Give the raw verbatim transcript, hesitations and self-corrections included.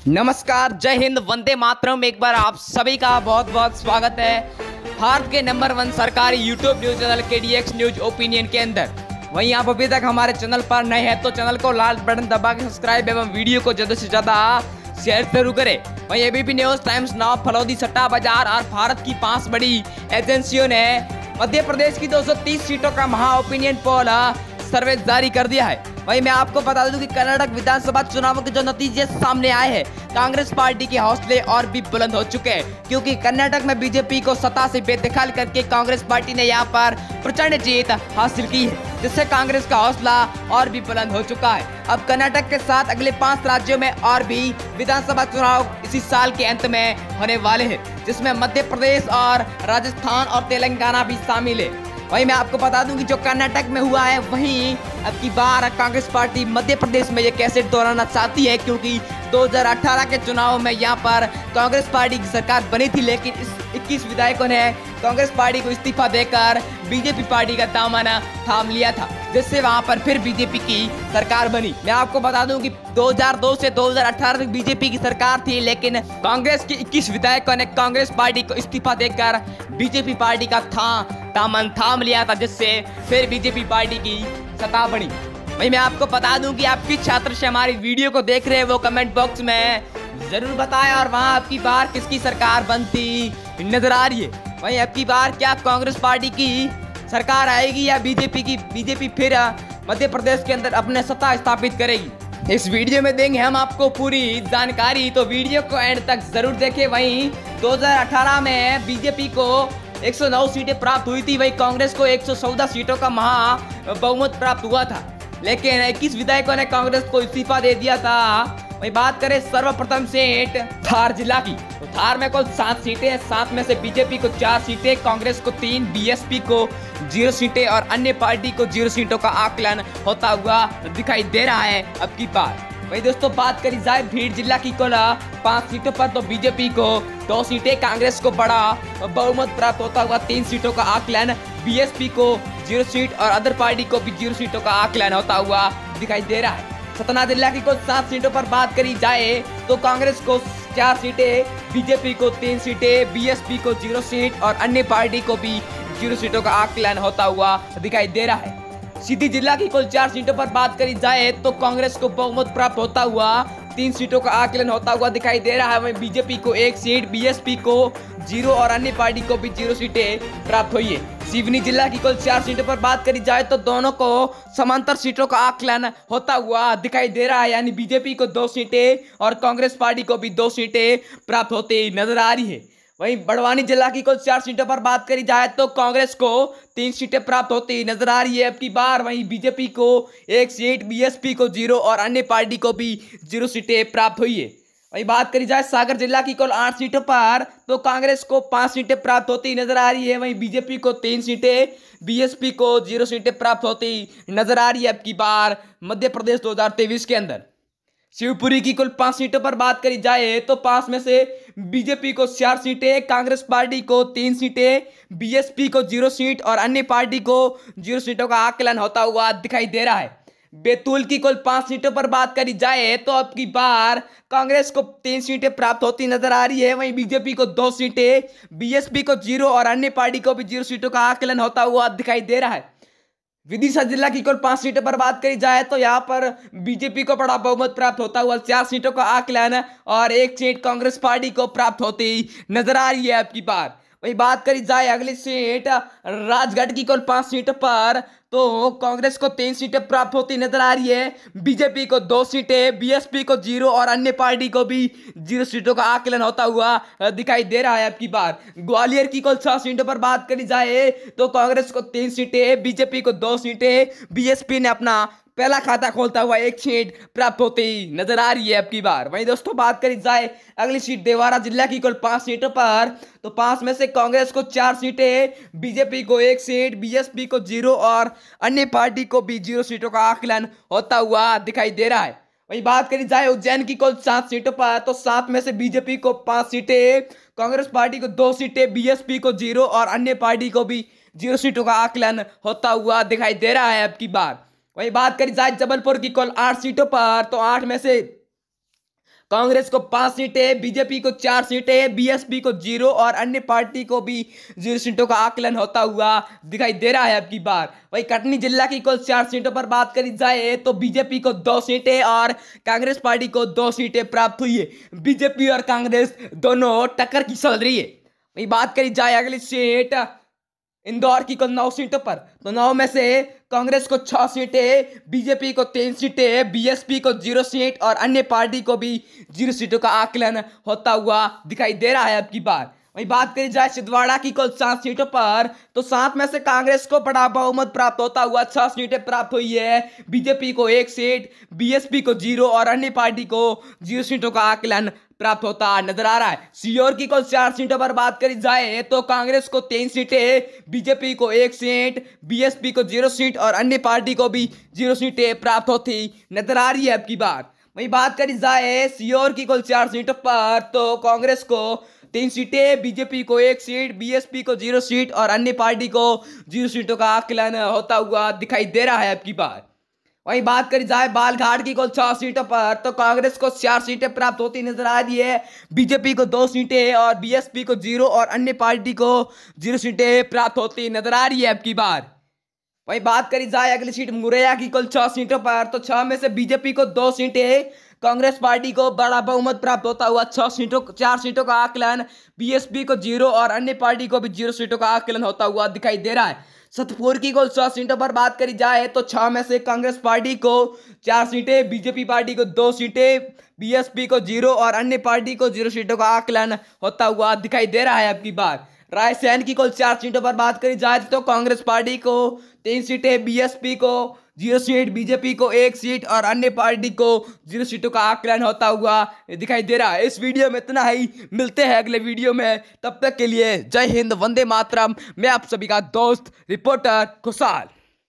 नमस्कार, जय हिंद, वंदे मातरम। एक बार आप सभी का बहुत बहुत स्वागत है भारत के नंबर वन सरकारी यूट्यूब न्यूज चैनल के डी एक्स न्यूज ओपिनियन के अंदर। वहीं आप अभी तक हमारे चैनल पर नए हैं तो चैनल को लाल बटन दबा के सब्सक्राइब एवं वीडियो को ज़्यादा से ज़्यादा शेयर जरूर करें। वहीं ABP news, Times Now, Phalodi, सट्टा बाजार और भारत की पांच बड़ी एजेंसियों ने मध्य प्रदेश की दो सौ तीस सीटों का महा ओपिनियन पोल सर्वे जारी कर दिया है। वहीं मैं आपको बता दूं कि कर्नाटक विधानसभा चुनावों के जो नतीजे सामने आए हैं, कांग्रेस पार्टी के हौसले और भी बुलंद हो चुके हैं, क्योंकि कर्नाटक में बीजेपी को सत्ता से बेदखल करके कांग्रेस पार्टी ने यहां पर प्रचंड जीत हासिल की है, जिससे कांग्रेस का हौसला और भी बुलंद हो चुका है। अब कर्नाटक के साथ अगले पांच राज्यों में और भी विधानसभा चुनाव इसी साल के अंत में होने वाले हैं, जिसमें मध्य प्रदेश और राजस्थान और तेलंगाना भी शामिल है। वहीं मैं आपको बता दूं कि जो कर्नाटक में हुआ है, वहीं अब की बार कांग्रेस पार्टी मध्य प्रदेश में ये कैसे दोहराना चाहती है, क्योंकि दो हज़ार अठारह के चुनाव में यहाँ पर कांग्रेस पार्टी की सरकार बनी थी, लेकिन इस इक्कीस विधायकों ने कांग्रेस पार्टी को इस्तीफा देकर बीजेपी पार्टी का दामन थाम लिया था, जिससे वहां पर फिर बीजेपी की सरकार बनी। मैं आपको बता दूं कि दो हज़ार दो से दो हज़ार अठारह तक बीजेपी की सरकार थी, लेकिन कांग्रेस के इक्कीस विधायकों ने कांग्रेस पार्टी को इस्तीफा देकर बीजेपी पार्टी का था दामन थाम लिया था, जिससे फिर बीजेपी पार्टी की सत्ता बनी। वहीं मैं आपको बता दूं कि आप किस छात्र से हमारी वीडियो को देख रहे हैं वो कमेंट बॉक्स में जरूर बताएं, और वहां आपकी बार किसकी सरकार बनती नजर आ रही है। वहीं आपकी बार क्या कांग्रेस पार्टी की सरकार आएगी या बीजेपी की बीजेपी फिर मध्य प्रदेश के अंदर अपने सत्ता स्थापित करेगी, इस वीडियो में देंगे हम आपको पूरी जानकारी, तो वीडियो को एंड तक जरूर देखें। वहीं दो हज़ार अठारह में बीजेपी को एक सौ नौ सीटें प्राप्त हुई थी, वहीं कांग्रेस को एक सौ चौदह सीटों का महा बहुमत प्राप्त हुआ था, लेकिन इक्कीस विधायकों ने कांग्रेस को इस्तीफा दे दिया था। वहीं बात करें सर्वप्रथम सेट धार जिला की, तो धार में कुल सात सीटें हैं, सात में से बीजेपी को चार सीटें, कांग्रेस को तीन, बीएसपी को जीरो सीटें और अन्य पार्टी को जीरो सीटों का आकलन होता हुआ दिखाई दे रहा है अब की बार। वही दोस्तों बात करी जाए भीड़ जिला की कुल पांच सीटों पर, तो बीजेपी को दो सीटें, कांग्रेस को बड़ा बहुमत प्राप्त होता हुआ तीन सीटों का आकलन, बीएसपी को जीरो सीट और अदर पार्टी को भी जीरो सीटों का आकलन होता हुआ दिखाई दे रहा है। सतना जिला की कुल सात सीटों पर बात करी जाए तो कांग्रेस को चार सीटें, बीजेपी को तीन सीटें, बीएसपी को जीरो सीट और अन्य पार्टी को भी जीरो सीटों का आकलन होता हुआ दिखाई दे रहा है। सीधी जिला की कुल चार सीटों पर बात करी जाए तो कांग्रेस को बहुमत प्राप्त होता हुआ तीन सीटों का आकलन होता हुआ दिखाई दे रहा है। वहीं बीजेपी को एक सीट, बीएसपी को जीरो और अन्य पार्टी को भी जीरो सीटें प्राप्त हुई है। सिवनी जिला की कुल चार सीटों पर बात करी जाए तो दोनों को समांतर सीटों का आकलन होता हुआ दिखाई दे रहा है, यानी बीजेपी को दो सीटें और कांग्रेस पार्टी को भी दो सीटें प्राप्त होती नजर आ रही है। वहीं बड़वानी जिला की कुल चार सीटों पर बात करी जाए तो कांग्रेस को तीन सीटें प्राप्त होती नजर आ रही है अब की बार। वहीं बीजेपी को एक सीट, बीएसपी को जीरो और अन्य पार्टी को भी जीरो सीटें प्राप्त हुई है। वहीं बात करी जाए सागर जिला की कुल आठ सीटों पर तो कांग्रेस को पांच सीटें प्राप्त होती नजर आ रही है, वहीं बीजेपी को तीन सीटें, बीएसपी को जीरो सीटें प्राप्त होती नजर आ रही है अब की बार मध्य प्रदेश दो हजार तेईस के अंदर। शिवपुरी की कुल पांच सीटों पर बात करी जाए तो पांच में से बीजेपी को चार सीटें, कांग्रेस पार्टी को तीन सीटें, बीएसपी को जीरो सीट और अन्य पार्टी को जीरो सीटों का आकलन होता हुआ दिखाई दे रहा है। बैतूल की कुल पांच सीटों पर बात करी जाए तो अब की बार कांग्रेस को तीन सीटें प्राप्त होती नजर आ रही है, वहीं बीजेपी को दो सीटें, बीएसपी को जीरो और अन्य पार्टी को भी जीरो सीटों का आकलन होता हुआ दिखाई दे रहा है। विदिशा जिला की कुल पांच सीटों पर बात करी जाए तो यहाँ पर बीजेपी को बड़ा बहुमत प्राप्त होता हुआ चार सीटों का आकलन और एक सीट कांग्रेस पार्टी को प्राप्त होती नजर आ रही है अब की बार। वही बात करी जाए अगली सीट राजगढ़ की कुल पांच सीटों पर तो कांग्रेस को तीन सीटें प्राप्त होती नजर आ रही है, बीजेपी को दो सीटें, बीएसपी को जीरो और अन्य पार्टी को भी जीरो सीटों का आकलन होता हुआ दिखाई दे रहा है अब की बार। ग्वालियर की कुल छह सीटों पर बात करी जाए तो कांग्रेस को तीन सीटें, बीजेपी को दो सीटें, बीएसपी ने अपना पहला खाता खोलता हुआ एक सीट प्राप्त होती नजर आ रही है अब की बार। वहीं दोस्तों बात करी जाए अगली सीट देवारा जिला की कुल पांच सीटों पर तो पांच में से कांग्रेस को चार सीटें, बीजेपी को एक सीट, बीएसपी को जीरो और अन्य पार्टी को भी जीरो सीटों का आकलन होता हुआ दिखाई दे रहा है। वहीं बात करी जाए उज्जैन की कुल सात सीटों पर तो सात में से बीजेपी को पांच सीटें, कांग्रेस पार्टी को दो सीटें, बीएसपी को जीरो और अन्य पार्टी को भी जीरो सीटों का आकलन होता हुआ दिखाई दे रहा है अब की बार। वहीं बात करी जाए जबलपुर की कुल आठ सीटों पर तो आठ में से कांग्रेस को पांच सीटें, बीजेपी को चार सीटें, बीएसपी को जीरो और अन्य पार्टी को भी जीरो सीटों का आकलन होता हुआ दिखाई दे रहा है अब की बार। वही कटनी जिला की कुल चार सीटों पर बात करी जाए तो बीजेपी को दो सीटें और कांग्रेस पार्टी को दो सीटें प्राप्त हुई है। बीजेपी और कांग्रेस दोनों टक्कर की चल रही है। वही बात करी जाए अगली सीट इंदौर की कुल नौ सीटों पर, तो नौ में से कांग्रेस को छह सीटें, बीजेपी को तीन सीटें, बीएसपी को जीरो सीट और अन्य पार्टी को भी जीरो सीटों का आकलन होता हुआ दिखाई दे रहा है अब की बार। वही बात करी जाए छिंदवाड़ा की कुल सात सीटों पर, तो सात में से कांग्रेस को बड़ा बहुमत प्राप्त होता हुआ छह सीटें प्राप्त हुई है, बीजेपी को एक सीट, बीएसपी को जीरो और अन्य पार्टी को जीरो सीटों का आकलन प्राप्त होता नजर आ रहा है। सीहोर की कुल चार सीटों पर बात करी जाए तो कांग्रेस को तीन सीटें, बीजेपी को एक सीट, बीएसपी को जीरो सीट और अन्य पार्टी को भी जीरो सीटें प्राप्त होती नजर आ रही है अब की बार। वही बात करी जाए सीहोर की कुल चार सीटों पर, तो कांग्रेस को तीन सीटें, बीजेपी को एक सीट, बीएसपी को जीरो सीट और अन्य पार्टी को जीरो सीटों का आकलन होता हुआ दिखाई दे रहा है अब की बार। वहीं बात करी जाए बालघाट की कुल छह सीटों पर, तो कांग्रेस को चार सीटें प्राप्त होती नजर आ रही है, बीजेपी को दो सीटें और बीएसपी को जीरो और अन्य पार्टी को जीरो सीटें प्राप्त होती नजर आ रही है अब की बार। वहीं बात करी जाए अगली सीट मुरैया की कुल छह सीटों पर, तो छह में से बीजेपी को दो सीटें, कांग्रेस पार्टी को बड़ा बहुमत प्राप्त होता हुआ छह सीटों चार सीटों का आकलन, बीएसपी को जीरो और अन्य पार्टी को भी जीरो सीटों का आकलन होता हुआ दिखाई दे रहा है। सतपुर की कुल छह सीटों पर बात करी जाए तो छह में से कांग्रेस पार्टी को चार सीटें, बीजेपी पार्टी को दो सीटें, बीएसपी को जीरो और अन्य पार्टी को जीरो सीटों का आकलन होता हुआ दिखाई दे रहा है अब की बार। रायसेन की कुल चार सीटों पर बात करी जाए तो कांग्रेस पार्टी को तीन सीटें, बीएसपी को जीरो सीट, बीजेपी को एक सीट और अन्य पार्टी को जीरो सीटों का आकलन होता हुआ दिखाई दे रहा है। इस वीडियो में इतना ही, मिलते हैं अगले वीडियो में, तब तक के लिए जय हिंद, वंदे मातरम। मैं आप सभी का दोस्त रिपोर्टर खुशहाल।